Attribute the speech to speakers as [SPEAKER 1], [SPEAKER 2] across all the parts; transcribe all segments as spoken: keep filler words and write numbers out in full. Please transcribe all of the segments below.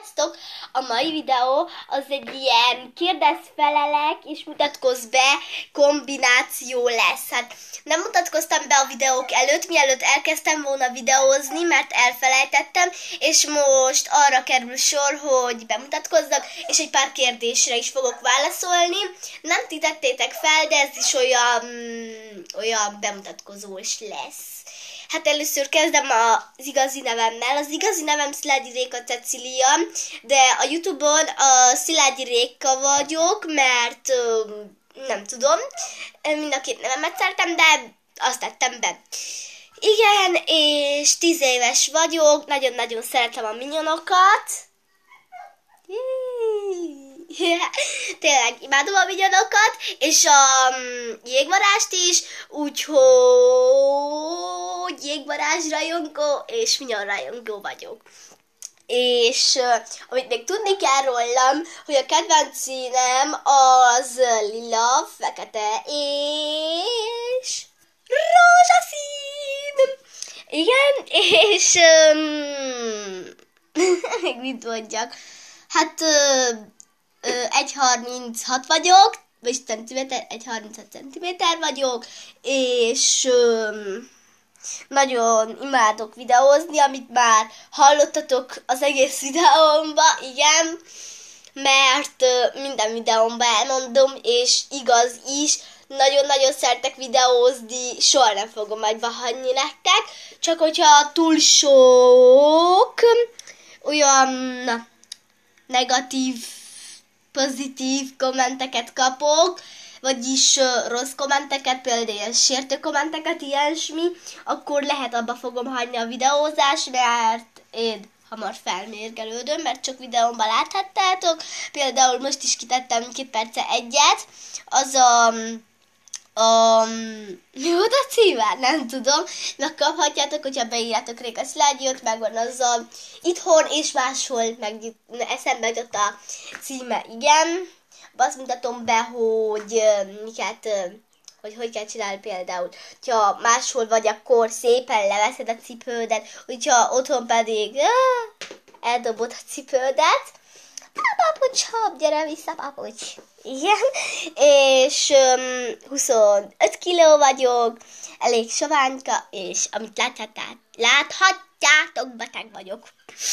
[SPEAKER 1] Sziasztok! A mai videó az egy ilyen kérdez-felelek és mutatkozz be kombináció lesz. Hát nem mutatkoztam be a videók előtt, mielőtt elkezdtem volna videózni, mert elfelejtettem, és most arra kerül sor, hogy bemutatkozzak, és egy pár kérdésre is fogok válaszolni. Nem ti tettétek fel, de ez is olyan, olyan bemutatkozós lesz. Hát először kezdem az igazi nevemmel. Az igazi nevem Szilágyi Réka Cecília, de a Youtube-on a Szilágyi Réka vagyok, mert nem tudom, mind a két nevemet szeretem, de azt tettem be. Igen, és tíz éves vagyok, nagyon-nagyon szeretem a minyonokat. Tényleg imádom a minyonokat, és a jégvarást is, úgyhogy jégvarázs rajongó és minyon rajongó vagyok. És uh, amit még tudni kell rólam, hogy a kedvenc színem az lila, fekete és rózsaszín. Igen, és um, még mit mondjak? Hát uh, egy harminchat vagyok, vagy centiméter, egy harminchat centiméter vagyok, és um, nagyon imádok videózni, amit már hallottatok az egész videómban, igen, mert uh, minden videómban elmondom, és igaz is, nagyon-nagyon szeretek videózni, soha nem fogom majd hagyni nektek, csak hogyha túl sok olyan negatív, pozitív kommenteket kapok, vagyis uh, rossz kommenteket, például sértő kommenteket, ilyesmi, akkor lehet abba fogom hagyni a videózást, mert én hamar felmérgelődöm, mert csak videómban láthattátok. Például most is kitettem két perce egyet, az a... Um, mi volt a címe? Nem tudom. Megkaphatjátok, hogyha beírjátok Réka Szilágyot, megvan az a itthon és máshol, meg eszembe jutott a címe, igen. Azt mutatom be, hogy uh, miket, uh, hogy hogy kell csinálni például. Ha máshol vagy, akkor szépen leveszed a cipődet, hogyha otthon pedig uh, eldobod a cipődet. Papucs, hopp, gyere vissza, papucs. Igen, és um, huszonöt kiló vagyok, elég soványka, és amit láthatjátok, láthatjátok, beteg vagyok.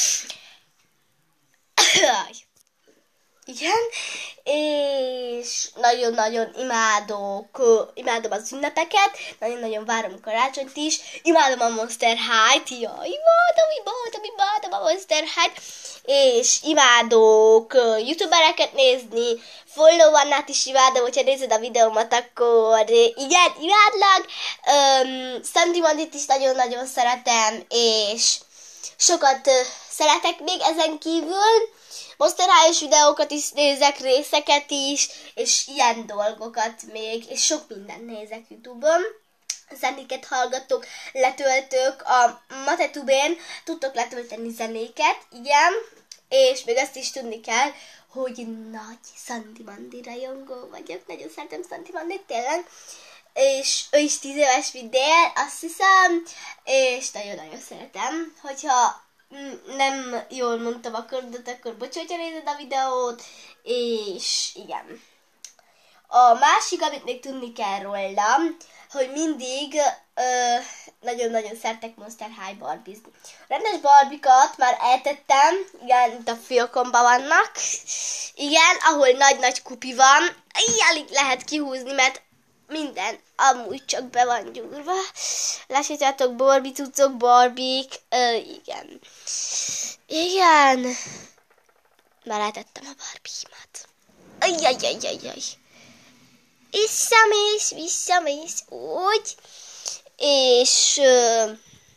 [SPEAKER 1] Igen, és nagyon-nagyon imádok, imádom az ünnepeket, nagyon-nagyon várom a karácsonyt is, imádom a Monster High-t, jaj, imádom, imádom, imádom a Monster High-t, és imádok youtubereket nézni, follow Annát is imádom, hogyha nézed a videómat, akkor igen, imádlak, um, Sandy Mandit is nagyon-nagyon szeretem, és sokat uh, szeretek még ezen kívül, Monster High-os videókat is nézek, részeket is, és ilyen dolgokat még, és sok mindent nézek YouTube-on. Zenéket hallgatok, letöltök a Matetubén, tudtok letölteni zenéket, igen, és még azt is tudni kell, hogy nagy Sandy Mandi rajongó vagyok, nagyon szeretem Sandy Mandit, tényleg, és ő is tíz éves vidél, azt hiszem, és nagyon-nagyon szeretem, hogyha nem jól mondtam akkor, de akkor bocs, hogyha nézed a videót, és igen. A másik, amit még tudni kell rólam, hogy mindig nagyon-nagyon szeretek Monster High Barbizni. Rendes barbikat már eltettem, igen, itt a fiókomban vannak, igen, ahol nagy-nagy kupi van, alig lehet kihúzni, mert minden amúgy csak be van gyúrva. Lássátok, Barbie cuccok, Barbik, ö, igen. Igen. Már eltettem a Barbie-imat. Ajjajjajjajjaj. Visszamész, visszamész, úgy. És ö,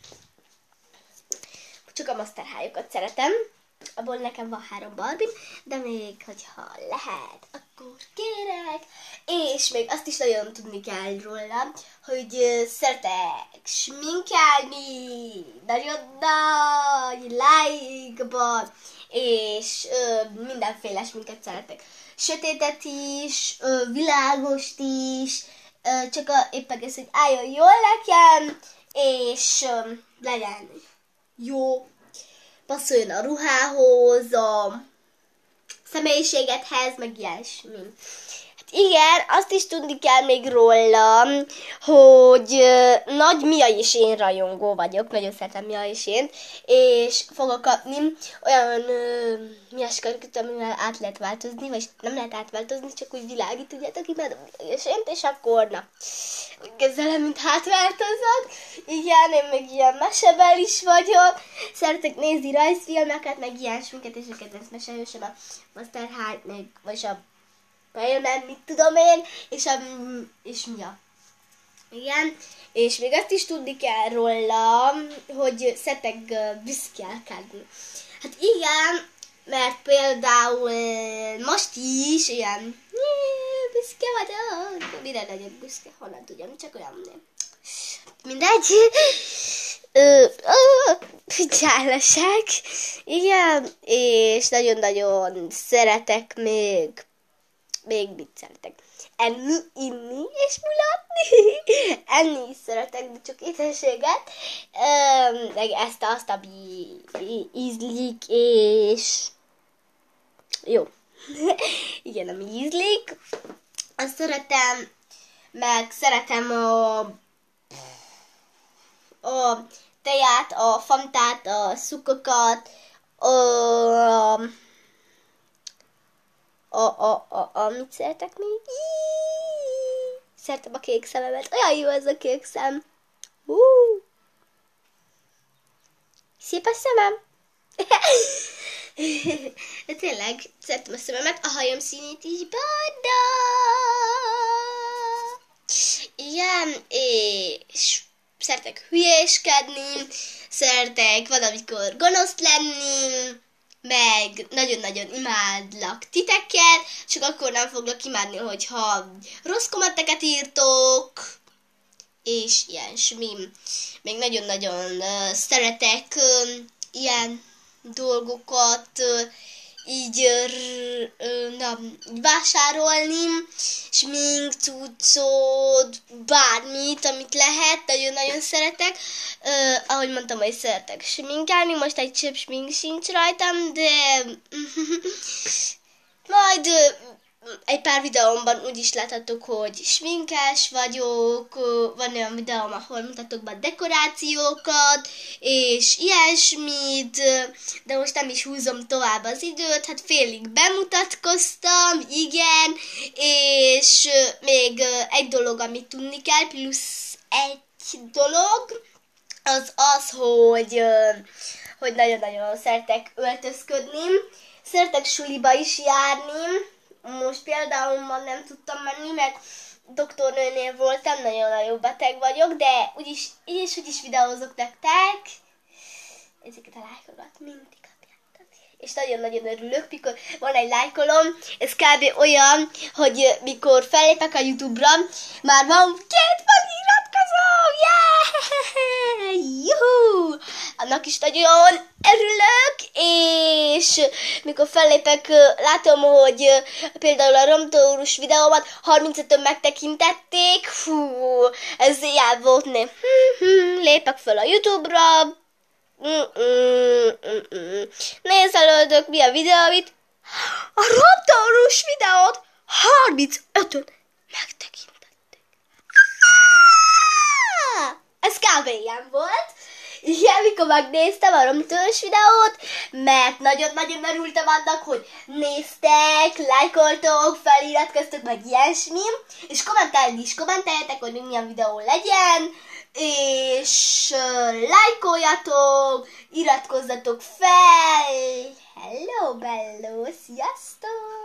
[SPEAKER 1] csak a Monster High-okat szeretem. Abból nekem van három Barbie, de még, hogyha lehet, akkor kérek. És még azt is nagyon tudni kell róla, hogy uh, szeretek sminkelni, nagyon nagy like-ban, és uh, mindenféle sminket szeretek. Sötétet is, uh, világost is, uh, csak a, éppen ez, hogy álljon jól nekem, és uh, legyen jó, passzoljon a ruhához, a személyiségedhez, meg ilyesmi. Igen, azt is tudni kell még rólam, hogy ö, nagy Mia és én rajongó vagyok, nagyon szeretem Mia és én, és fogok kapni olyan ö, miás köröket, amivel át lehet változni, vagy nem lehet átváltozni, csak úgy világít, tudjátok, imádom Mia és ént, és akkor na, úgy kezelem, mint átváltozok. Igen, én meg ilyen mesebel is vagyok, szeretek nézni rajzfilmeket, meg ilyesmiket, és a kedvenc mesehősöm a Monster High, meg, vagy a Bejönnem, mit tudom én, és, a, és mi a... Igen, és még azt is tudni kell róla, hogy szeretek büszkélkedni. Hát igen, mert például most is ilyen büszke vagyok, mire legyek büszke, honnan tudjam, csak olyan nem. Mindegy. Figyelmesek. Igen, és nagyon-nagyon szeretek még Még mit szeretek? Enni, inni és mulatni. Enni is szeretek, de csak édességet. Öm, meg ezt azt, ami ízlik, és... Jó. Igen, ami ízlik. Azt szeretem, meg szeretem a... a teját, a fantát, a szukokat, a... A, a, a, a, mit szeretek még? Szeretem a kék szememet. Olyan jó ez a kék szem. Uh. Szép a szemem. De tényleg, szeretem a szememet. A hajam színét is barna. Igen, és szeretek hülyéskedni, szeretek valamikor gonosz lenni, meg nagyon-nagyon imádlak titeket, csak akkor nem foglak imádni, hogyha rossz kommenteket írtok, és ilyesmi. Még nagyon-nagyon uh, szeretek uh, ilyen dolgokat uh, így, uh, na, így vásárolni, smink, cuccot, bármit, amit lehet, nagyon-nagyon szeretek. Uh, ahogy mondtam, hogy szeretek sminkelni, most egy csepp smink sincs rajtam, de majd uh, egy pár videómban úgy is láthatok, hogy sminkes vagyok, van olyan videóm, ahol mutatok be dekorációkat, és ilyesmit, de most nem is húzom tovább az időt, hát félig bemutatkoztam, igen, és még egy dolog, amit tudni kell, plusz egy dolog, az az, hogy, hogy nagyon-nagyon szeretek öltözködni, szeretek suliba is járni. Most például ma nem tudtam menni, mert doktornőnél voltam, nagyon-nagyon beteg vagyok, de úgyis, így is, úgyis videózok nektek. Ezeket a lájkokat mindig kapjátok. És nagyon-nagyon örülök, mikor van egy lájkolom. Ez kb. Olyan, hogy mikor fellépek a YouTube-ra, már van két feliratkozó! Yeah! Juhu! Annak is nagyon örülök, és mikor fellépek, látom, hogy például a Romtaurus videómat harmincötön megtekintették, fú, ez ilyen volt, nem? Lépek fel a YouTube-ra, nézz előttök, mi a videó, amit a Romtaurus videót harmincötön megtekintették. Ez kb. Ilyen volt. Igen, mikor megnéztem a Romtaurus videót, mert nagyon-nagyon örültem annak, hogy néztek, lájkoltok, feliratkoztok, meg ilyesmi, és kommentálni is kommenteljetek, hogy milyen videó legyen, és uh, lájkoljatok, iratkozzatok fel. Hello, bello, sziasztok!